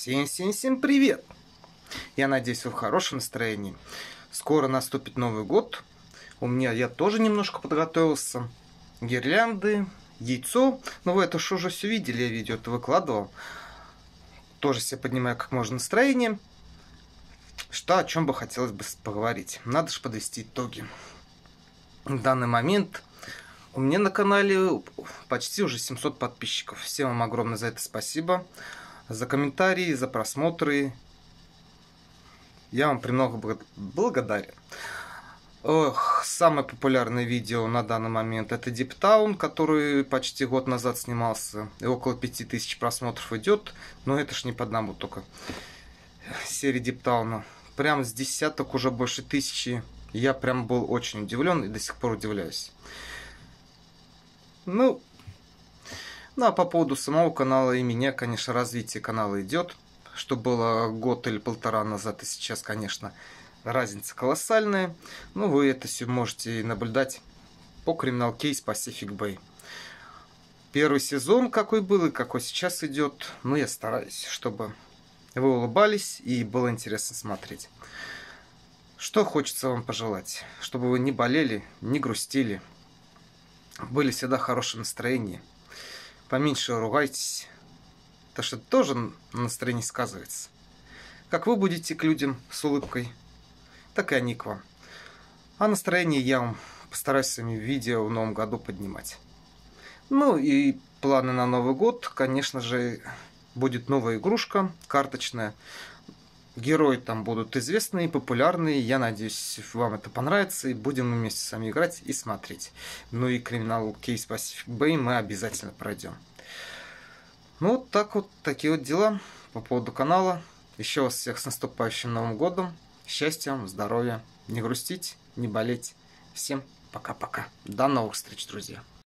Всем привет! Я надеюсь, вы в хорошем настроении. Скоро наступит Новый год. Я тоже немножко подготовился. Гирлянды, яйцо. Ну, вы это уже все видели, я видео это выкладывал. Тоже себе поднимаю как можно настроение. О чем бы хотелось бы поговорить. Надо же подвести итоги. В данный момент у меня на канале почти уже 700 подписчиков. Всем вам огромное за это спасибо. За комментарии, за просмотры. Я вам премного благодарен. Самое популярное видео на данный момент это Deep Town, который почти год назад снимался. И около 5000 просмотров идет. Но это ж не по одному только серии Deep Town. Прям с десяток, уже больше 1000. Я прям был очень удивлен и до сих пор удивляюсь. Ну а по поводу самого канала и меня, конечно, развитие канала идет. Что было год или полтора назад и сейчас, конечно, разница колоссальная. Ну, вы это все можете наблюдать по Criminal Case Pacific Bay. Первый сезон какой был и какой сейчас идет. Ну, я стараюсь, чтобы вы улыбались и было интересно смотреть. Что хочется вам пожелать? Чтобы вы не болели, не грустили. Были всегда в хорошем настроении. Поменьше ругайтесь. Потому что это тоже на настроении сказывается. Как вы будете к людям с улыбкой, так и они к вам. А настроение я вам постараюсь своими видео в новом году поднимать. Ну и планы на Новый год. Конечно же, будет новая игрушка карточная. Герои там будут известные, популярные. Я надеюсь, вам это понравится. И будем вместе с вами играть и смотреть. Ну и Criminal Case Pacific Bay мы обязательно пройдем. Ну, такие вот дела по поводу канала. Еще вас всех с наступающим Новым годом. Счастья вам, здоровья. Не грустить, не болеть. Всем пока-пока. До новых встреч, друзья.